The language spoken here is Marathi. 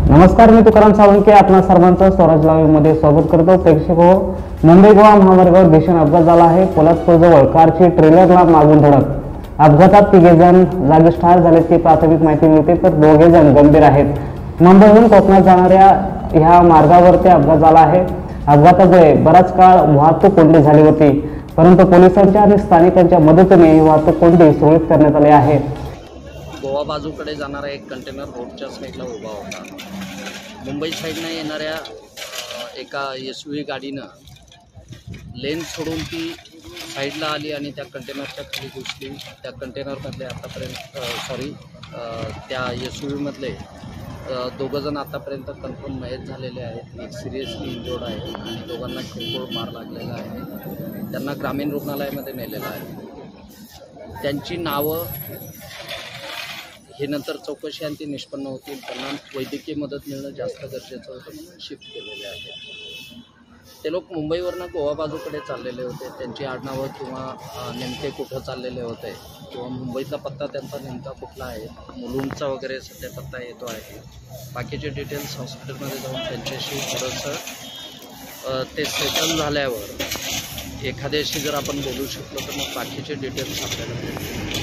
नमस्कार, मी तुकाराम सावंके आपणा सर्वांचं स्वराज लाईव्ह मध्ये स्वागत करतो। प्रेक्षक हो, मुंबई गोवा महामार्गावर भीषण अपघात झाला आहे। पोलादपूरजवळ कारची ट्रेलरला मागून धडक। अपघातात 3 जण जागीच ठार झाल्याची प्राथमिक माहिती मिळते, तर 2 जण गंभीर आहेत। मुंबईहून कोकणात जाणाऱ्या ह्या मार्गावर ते अपघात झाला आहे। अपघातामुळे बराच काळ वाहतूक कोंडी झाली होती, परंतु पोलिसांच्या आणि स्थानिकांच्या मदतीने ही वाहतूक कोंडी सुरळीत करण्यात आली आहे। गोवा बाजूकडे जाणारा एक कंटेनर रोडच्या साईडला उभा होता। मुंबई साईडनं येणाऱ्या एका SUV गाडीनं लेन सोडून ती साईडला आली आणि त्या कंटेनरच्या खाली घुसली। त्या कंटेनरमधले आतापर्यंत त्या SUVमधले 2 जण आतापर्यंत कन्फर्म मयत झालेले आहेत। एक सिरियसली इंजर्ड आहे आणि दोघांना किरकोळ मार लागलेला आहे। त्यांना ग्रामीण रुग्णालयामध्ये नेलेलं आहे। त्यांची नावं हे नंतर चौकशी आणि ती निष्पन्न होतील। त्यांना वैद्यकीय मदत मिळणं जास्त गरजेचं होतं म्हणून शिफ्ट केलेले आहे। ते लोक मुंबईवरनं गोवा बाजूकडे चाललेले होते। त्यांची आडनावं किंवा नेमके कुठं चाललेले होते किंवा मुंबईतला पत्ता त्यांचा नेमका कुठला आहे, मुलुंडचा वगैरे सध्या पत्ता येतो आहे। बाकीचे डिटेल्स हॉस्पिटलमध्ये जाऊन त्यांच्याशी थोडंसं ते सेटल झाल्यावर एखाद्याशी जर आपण बोलू शकलो तर मग बाकीचे डिटेल्स आपल्याला मिळतील।